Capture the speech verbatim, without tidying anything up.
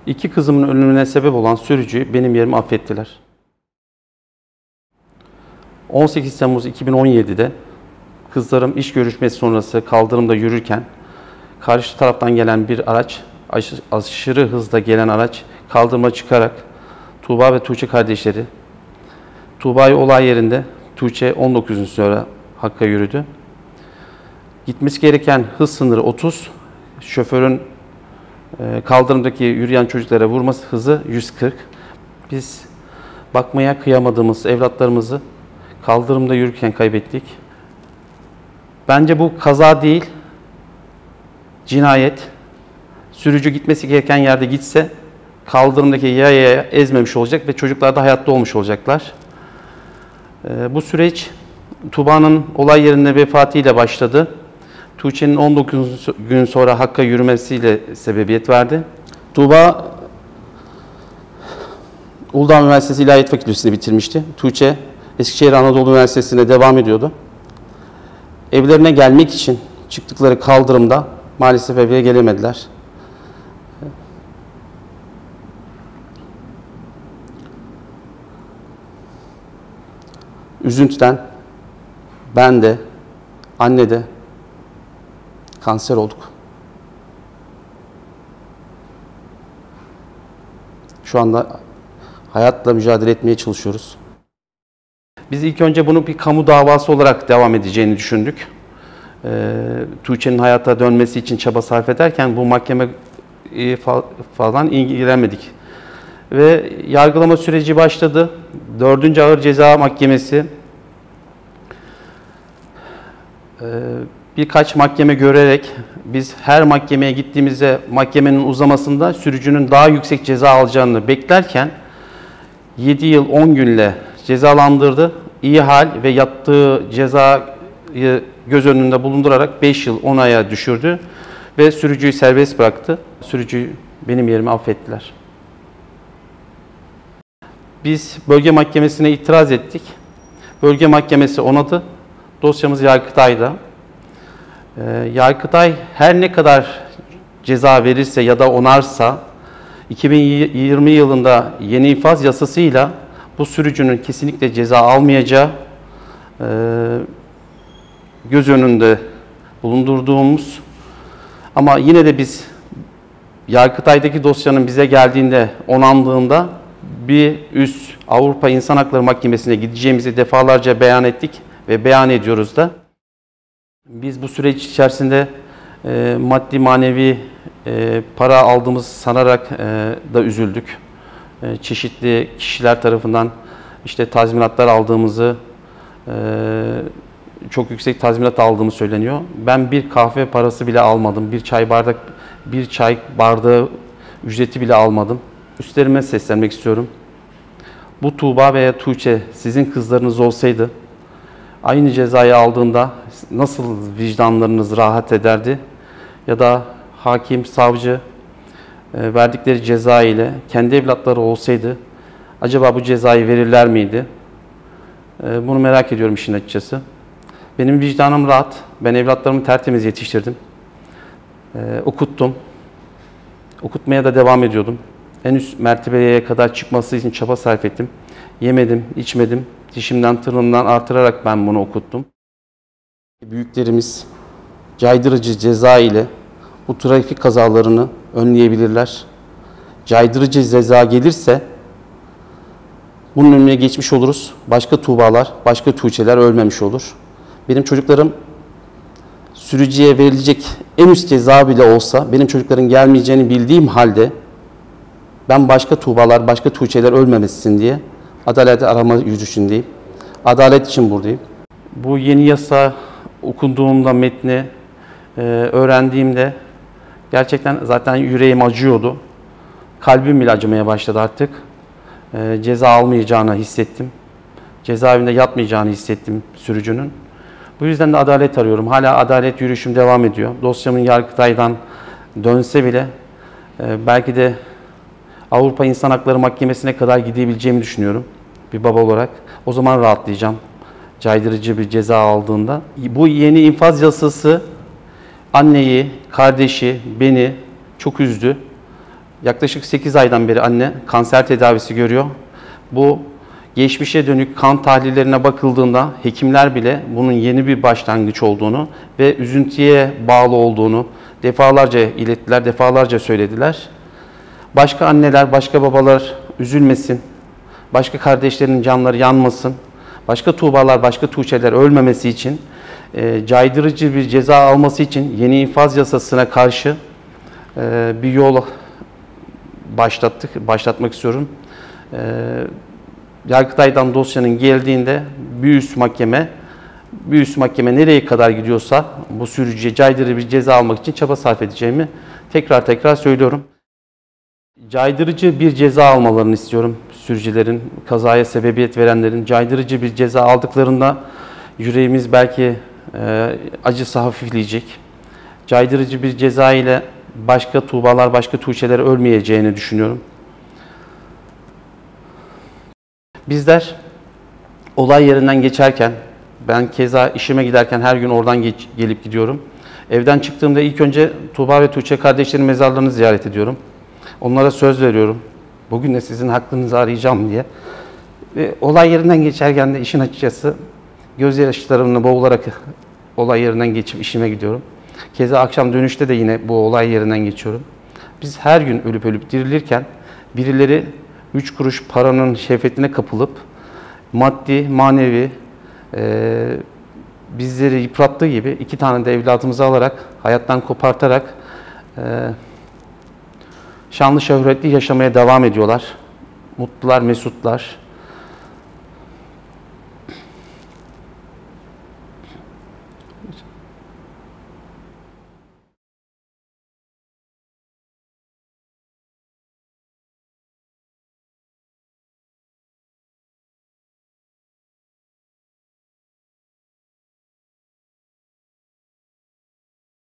İki kızımın ölümüne sebep olan sürücüyü benim yerime affettiler. on sekiz Temmuz iki bin on yedi'de kızlarım iş görüşmesi sonrası kaldırımda yürürken karşı taraftan gelen bir araç, aşırı hızla gelen araç kaldırıma çıkarak Tuğba ve Tuğçe kardeşleri, Tuğba'yı olay yerinde, Tuğçe on dokuz gün sonra Hakk'a yürüdü. Gitmesi gereken hız sınırı otuz, şoförün kaldırımdaki yürüyen çocuklara vurması hızı yüz kırk. Biz bakmaya kıyamadığımız evlatlarımızı kaldırımda yürürken kaybettik. Bence bu kaza değil, cinayet. Sürücü gitmesi gereken yerde gitse kaldırımdaki yayaya ezmemiş olacak ve çocuklar da hayatta olmuş olacaklar. Bu süreç Tuğba'nın olay yerinde vefatıyla başladı. Tuğçe'nin on dokuz gün sonra Hakk'a yürümesiyle sebebiyet verdi. Tuğba Uludağ Üniversitesi İlahiyat Fakültesini bitirmişti. Tuğçe Eskişehir Anadolu Üniversitesi'ne devam ediyordu. Evlerine gelmek için çıktıkları kaldırımda maalesef eve gelemediler. Üzüntüden ben de, anne de kanser olduk. Şu anda hayatla mücadele etmeye çalışıyoruz. Biz ilk önce bunu bir kamu davası olarak devam edeceğini düşündük. Ee, Tuğçe'nin hayata dönmesi için çaba sarf ederken bu mahkeme falan ilgilenmedik. Ve yargılama süreci başladı. Dördüncü Ağır Ceza Mahkemesi e, birkaç mahkeme görerek biz her mahkemeye gittiğimizde mahkemenin uzamasında sürücünün daha yüksek ceza alacağını beklerken yedi yıl on günle cezalandırdı. İyi hal ve yattığı cezayı göz önünde bulundurarak beş yıl on aya düşürdü ve sürücüyü serbest bıraktı. Sürücüyü benim yerime affettiler. Biz bölge mahkemesine itiraz ettik. Bölge mahkemesi onadı. Dosyamız Yargıtay'da. Ee, Yargıtay her ne kadar ceza verirse ya da onarsa iki bin yirmi yılında yeni infaz yasasıyla bu sürücünün kesinlikle ceza almayacağı e, göz önünde bulundurduğumuz ama yine de biz Yargıtay'daki dosyanın bize geldiğinde onandığında bir üst Avrupa İnsan Hakları Mahkemesi'ne gideceğimizi defalarca beyan ettik ve beyan ediyoruz da. Biz bu süreç içerisinde e, maddi manevi e, para aldığımız sanarak e, da üzüldük. E, çeşitli kişiler tarafından işte tazminatlar aldığımızı, e, çok yüksek tazminat aldığımı söyleniyor. Ben bir kahve parası bile almadım, bir çay bardak, bir çay bardağı ücreti bile almadım. Üstlerime seslenmek istiyorum. Bu Tuğba veya Tuğçe sizin kızlarınız olsaydı aynı cezayı aldığında nasıl vicdanlarınız rahat ederdi? Ya da hakim, savcı e, verdikleri ceza ile kendi evlatları olsaydı acaba bu cezayı verirler miydi? E, bunu merak ediyorum işin açıkçası. Benim vicdanım rahat. Ben evlatlarımı tertemiz yetiştirdim. E, okuttum. Okutmaya da devam ediyordum. En üst mertebeye kadar çıkması için çaba sarf ettim. Yemedim, içmedim. Dişimden, tırnağımdan artırarak ben bunu okuttum. Büyüklerimiz caydırıcı ceza ile bu trafik kazalarını önleyebilirler. Caydırıcı ceza gelirse bunun önüne geçmiş oluruz. Başka Tuğbalar, başka Tuğçeler ölmemiş olur. Benim çocuklarım sürücüye verilecek en üst ceza bile olsa benim çocukların gelmeyeceğini bildiğim halde ben başka Tuğbalar, başka Tuğçeler ölmemesin diye adalet arama yürüyüşündeyim. Adalet için buradayım. Bu yeni yasa okunduğumda metni e, öğrendiğimde gerçekten zaten yüreğim acıyordu. Kalbim bile acımaya başladı artık. E, ceza almayacağını hissettim. Cezaevinde yatmayacağını hissettim sürücünün. Bu yüzden de adalet arıyorum. Hala adalet yürüyüşüm devam ediyor. Dosyamın Yargıtay'dan dönse bile e, belki de Avrupa İnsan Hakları Mahkemesi'ne kadar gidebileceğimi düşünüyorum bir baba olarak. O zaman rahatlayacağım caydırıcı bir ceza aldığında. Bu yeni infaz yasası anneyi, kardeşi, beni çok üzdü. Yaklaşık sekiz aydan beri anne kanser tedavisi görüyor. Bu geçmişe dönük kan tahlillerine bakıldığında hekimler bile bunun yeni bir başlangıç olduğunu ve üzüntüye bağlı olduğunu defalarca ilettiler, defalarca söylediler. Başka anneler, başka babalar üzülmesin, başka kardeşlerinin canları yanmasın, başka Tuğbalar, başka Tuğçeler ölmemesi için, e, caydırıcı bir ceza alması için yeni infaz yasasına karşı e, bir yol başlattık, başlatmak istiyorum. E, Yargıtay'dan dosyanın geldiğinde bir üst mahkeme, bir üst mahkeme nereye kadar gidiyorsa bu sürücüye caydırıcı bir ceza almak için çaba sarf edeceğimi tekrar tekrar söylüyorum. Caydırıcı bir ceza almalarını istiyorum sürücülerin, kazaya sebebiyet verenlerin. Caydırıcı bir ceza aldıklarında yüreğimiz belki e, acısı hafifleyecek. Caydırıcı bir ceza ile başka Tuğbalar, başka Tuğçeler ölmeyeceğini düşünüyorum. Bizler olay yerinden geçerken, ben keza işime giderken her gün oradan geç, gelip gidiyorum. Evden çıktığımda ilk önce Tuğba ve Tuğçe kardeşlerin mezarlarını ziyaret ediyorum. Onlara söz veriyorum. Bugün de sizin hakkınızı arayacağım diye. Ve olay yerinden geçerken de işin açıkçası gözyaşlarımla boğularak olay yerinden geçip işime gidiyorum. Keza akşam dönüşte de yine bu olay yerinden geçiyorum. Biz her gün ölüp ölüp dirilirken birileri üç kuruş paranın şehvetine kapılıp maddi, manevi e, bizleri yıprattığı gibi iki tane de evladımızı alarak, hayattan kopartarak e, şanlı şöhretli yaşamaya devam ediyorlar. Mutlular, mesutlar.